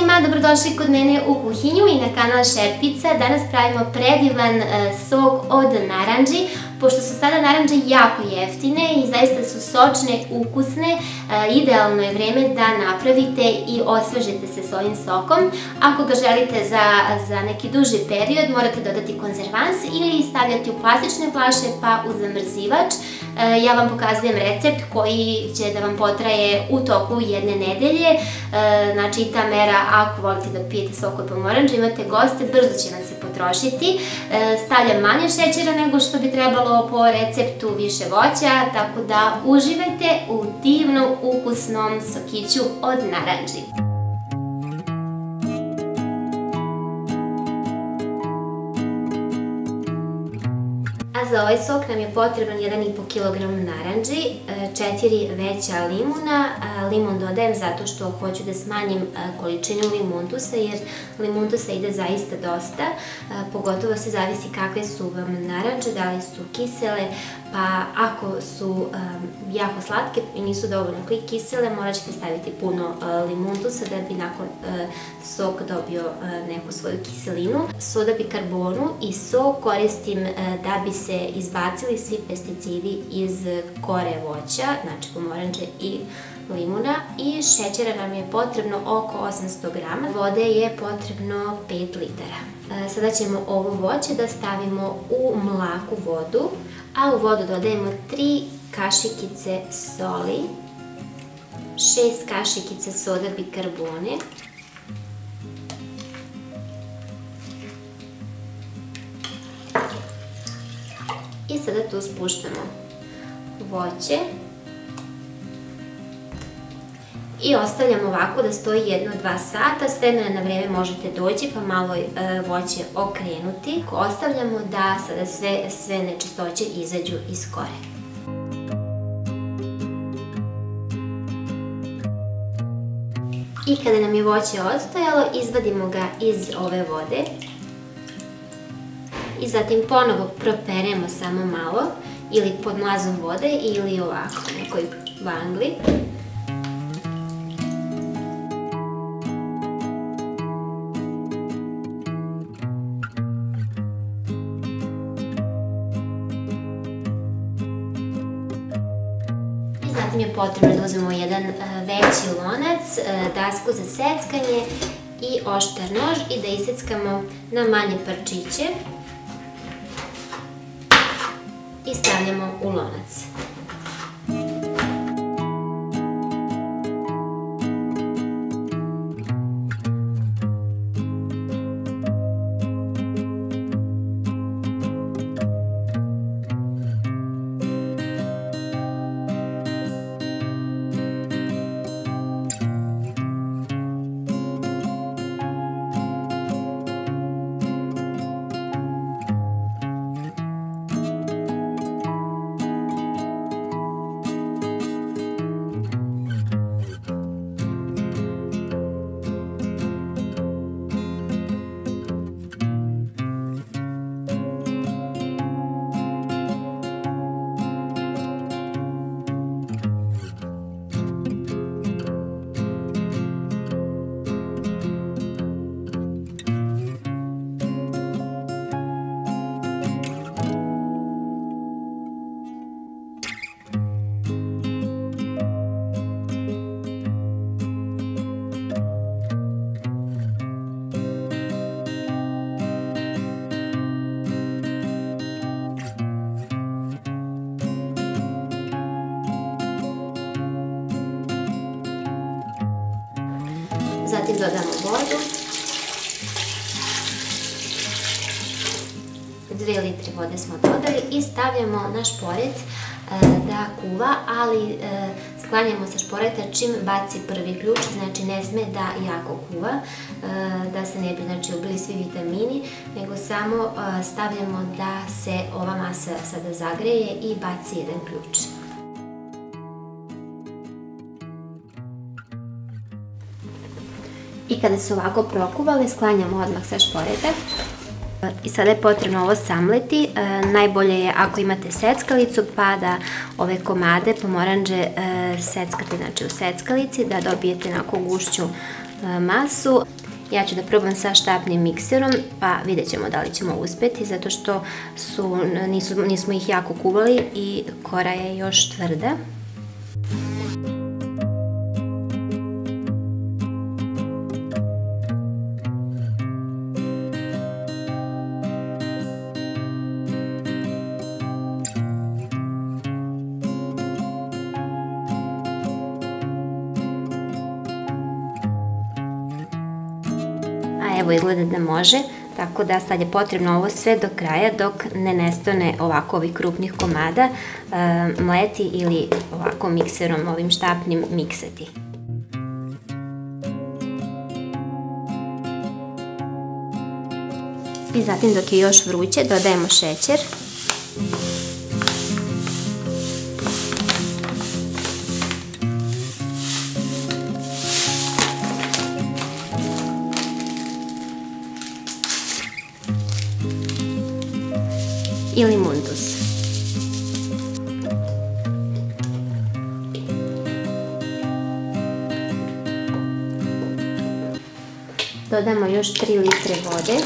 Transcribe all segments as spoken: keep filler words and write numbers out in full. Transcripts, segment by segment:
svima, dobrodošli kod mene u kuhinju i na kanal Šerpica. Danas pravimo predivan sok od narandži. Pošto su sada narandže jako jeftine i zaista su sočne, ukusne, idealno je vreme da napravite i osvežite se s ovim sokom. Ako ga želite za neki duži period, morate dodati konzervans ili stavljati u plastične flaše pa u zamrzivač. Ja vam pokazujem recept koji će da vam potraje u toku jedne nedelje. Znači ta mera, ako volite da pijete sok od pomoranđa, imate goste, brzo će vam se potrošiti. Stavljam manje šećera nego što bi trebalo, po receptu više voća, tako da uživajte u divnom ukusnom sokiću od narandži. A za ovaj sok nam je potreban jedan i po kilogram narandži, četiri veća limuna. Limun dodajem zato što hoću da smanjim količinu limuntusa, jer limuntusa ide zaista dosta, pogotovo se zavisi kakve su vam narandže, da li su kisele, pa ako su jako slatke i nisu dovoljno kisele, morat ćete staviti puno limuntusa da bi nakon sok dobio neku svoju kiselinu. Soda bikarbonu i sok koristim da bi se izbacili svi pesticidi iz kore voća, znači pomoranđe i limuna, i šećera nam je potrebno oko osamsto grama, vode je potrebno pet litara. Sada ćemo ovo voće da stavimo u mlaku vodu, a u vodu dodajemo tri kašikice soli, šest kašikica soda bikarbone, i sada tu spuštamo voće i ostavljamo ovako da stoji jedno do dva sata. S vremena na vreme možete doći pa malo voće okrenuti. Ostavljamo da sada sve nečistoće izađu iz kore. I kada nam je voće odstojalo, izvadimo ga iz ove vode i zatim ponovo properemo samo malo, ili pod mlazom vode ili ovako u nekoj vangli. Zatim je potrebno da uzmemo jedan veći lonac, dasku za seckanje i oštar nož i da iseckamo na manje parčiće i stavljamo u lonac. Zatim dodamo vodu, dve litre vode smo dodali i stavljamo na šporet da kuva, ali sklanjamo sa šporeta čim baci prvi ključ, znači ne sme da jako kuva, da se ne bi ubili svi vitamini, nego samo stavljamo da se ova masa sada zagreje i baci jedan ključ. I kada su ovako prokuvale, sklanjamo odmah sa šporeta. I sada je potrebno ovo samleti. Najbolje je ako imate seckalicu, pa da ove komade pomoranđe seckate u seckalici, da dobijete onako gušću masu. Ja ću da probam sa štapnim mikserom, pa vidjet ćemo da li ćemo uspeti, zato što su, nisu, nismo ih jako kuvali i kora je još tvrda. Evo, izgleda da može, tako da sad je potrebno ovo sve do kraja dok ne nestane ovako ovih krupnih komada mleti ili ovako mikserom, ovim štapnim miksati. I zatim dok je još vruće dodajemo šećer. I limuntus. Dodamo još tri litre vode.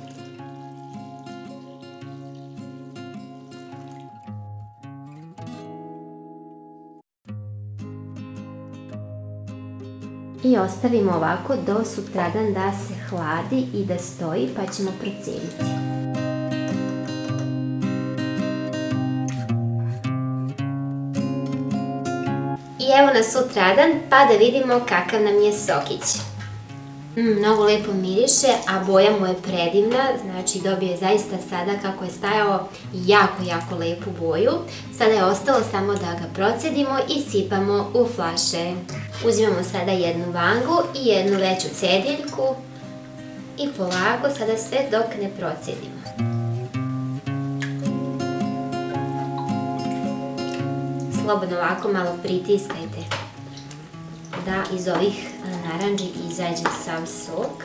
I ostavimo ovako do sutradan da se hladi i da stoji, pa ćemo procijeniti. I evo nas sutradan, pa da vidimo kakav nam je sokić. Mm, mnogo lepo miriše, a boja mu je predivna, znači dobio je zaista sada kako je stajao jako, jako lepu boju. Sada je ostalo samo da ga procedimo i sipamo u flaše. Uzimamo sada jednu vangu i jednu veću cediljku i polako sada sve dok ne procedimo. Slobodno ovako malo pritiskajte da iz ovih narandži izađe sav sok.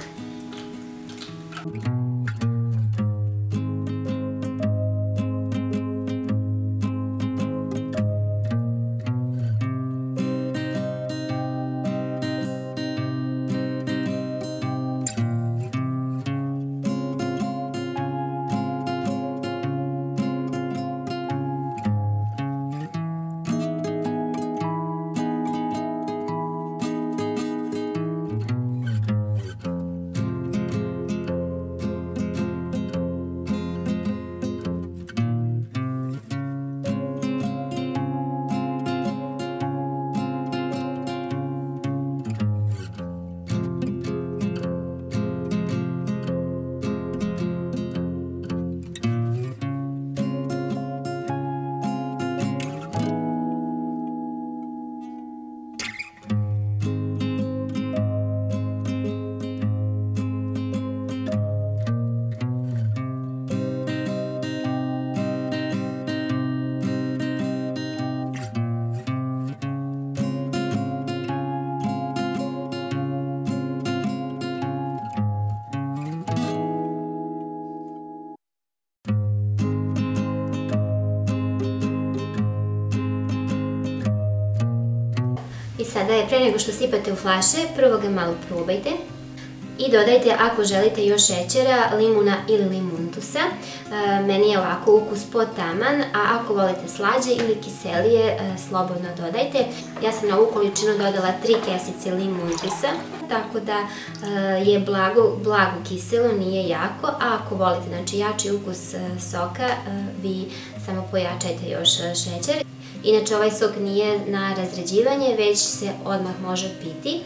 I sada je, pre nego što sipate u flaše, prvo ga malo probajte i dodajte ako želite još šećera, limuna ili limuntusa. Meni je ovako ukus potaman, a ako volite slađe ili kiselije, slobodno dodajte. Ja sam na ovu količinu dodala tri kesice limuntusa, tako da je blago, blago kiselo, nije jako, a ako volite znači, jači ukus soka, vi samo pojačajte još šećer. Inače, ovaj sok nije na razređivanje, već se odmah može piti.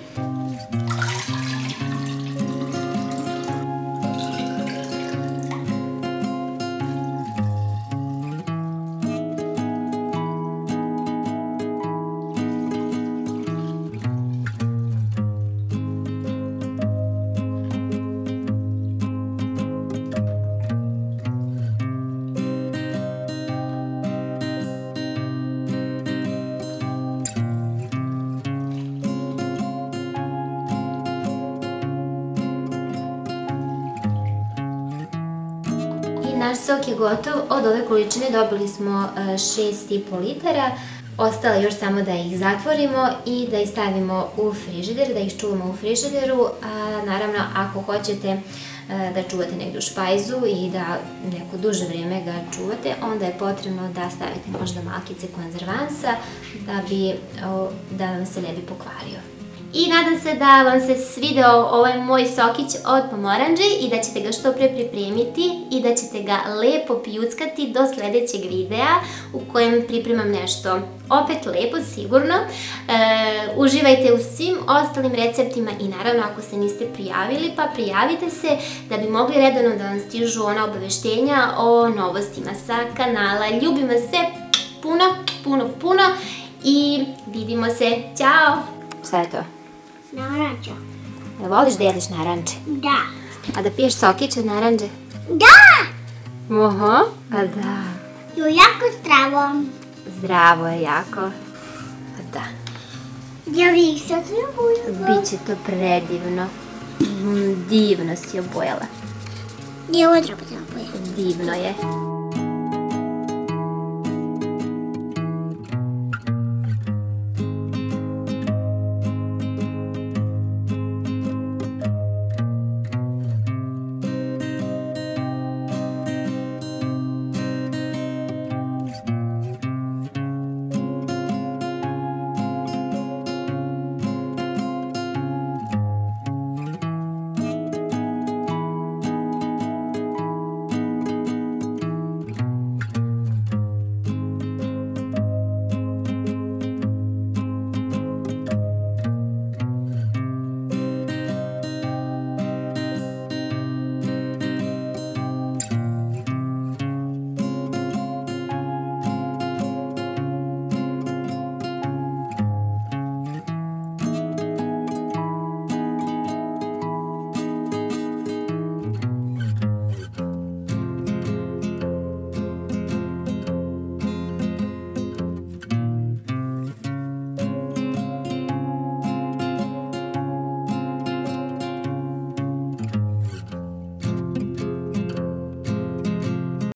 Naš sok je gotov, od ove količine dobili smo šest i po litara. Ostalo još samo da ih zatvorimo i da ih stavimo u frižider, da ih čuvamo u frižideru. A, naravno, ako hoćete da čuvate negdje u špajzu i da neko duže vrijeme ga čuvate, onda je potrebno da stavite možda malkice konzervansa da, bi, da vam se ne bi pokvario. I nadam se da vam se svideo ovaj moj sokić od pomoranđe i da ćete ga što pre pripremiti i da ćete ga lepo pijuckati do sljedećeg videa u kojem pripremam nešto opet lepo, sigurno. E, uživajte u svim ostalim receptima i naravno ako se niste prijavili, pa prijavite se da bi mogli redovno da vam stižu ona obaveštenja o novostima sa kanala. Ljubim vas sve puno, puno, puno i vidimo se. Ćao! Šta je to? Naranđa. Da voliš da jediš naranđe? Da. A da piješ sokić od naranđe? Da! Oho, a da. Jo, jako zdravo. Zdravo je jako. A da. Ja bih sad se obojala. Biće to predivno. Divno si obojala. Je ovo treba se obojala. Divno je.